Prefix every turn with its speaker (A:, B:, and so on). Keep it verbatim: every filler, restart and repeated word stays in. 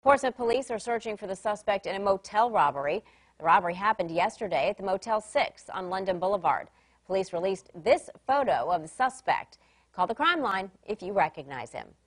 A: Portsmouth police are searching for the suspect in a motel robbery. The robbery happened yesterday at the Motel six on London Boulevard. Police released this photo of the suspect. Call the crime line if you recognize him.